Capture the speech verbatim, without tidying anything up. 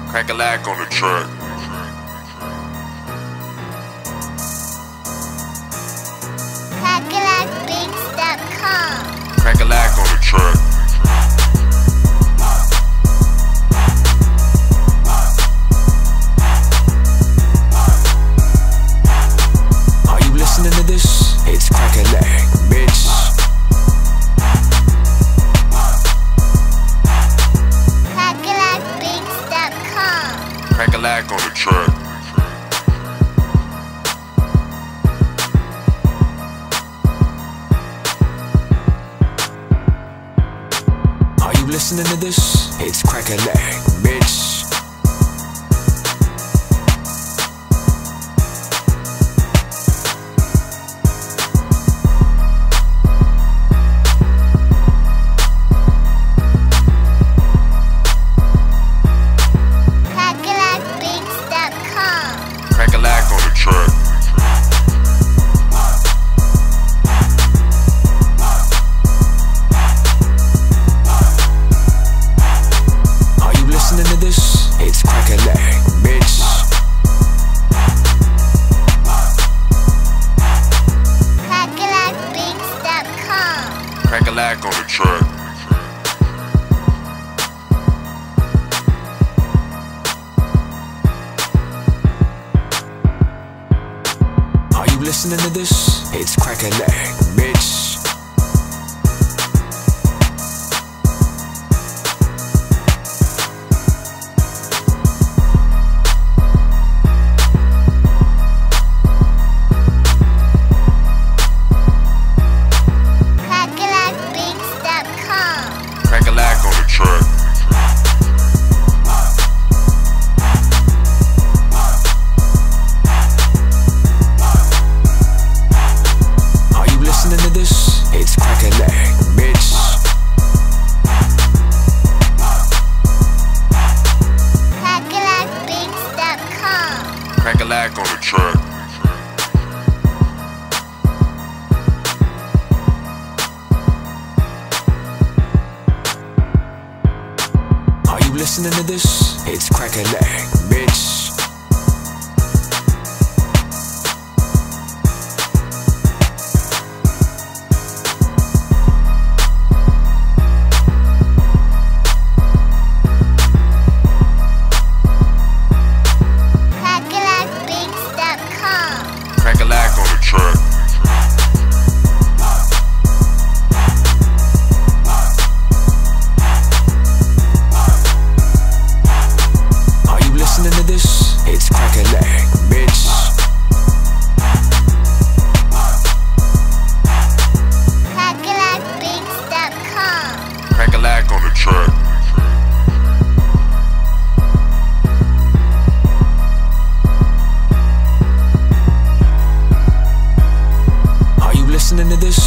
Crack-a-lack on the track. crack a lack beats dot com. Crack-a-lack on the track. Are you listening to this? It's Crack-a-lack, bitch. crack a lack beats dot com. Crack-a-lack on the track. Are you listening to this? It's Crack-a-lack, bitch. crack a lack beats dot com. Crack-a-lack on the track. Are you listening to this? It's Crack-a-lack, bitch. crack a lack beats dot com. Crack-a-lack on the track. Are you listening to this? It's Crack-a-lack, bitch. crack a lack beats dot com. Crack-a-lack on the track. Are you listening to this? It's Crack-a-lack, bitch. crack a lack beats dot com. Crack-a-lack on the track. Are you listening to this? It's Crack-a-lack, bitch. crack a lack beats dot com. Crack-a-lack on the track. Are you listening to this? It's Crack-a-lack, bitch. crack a lack beats dot com. Crack-a-lack on the track. Are you listening to this?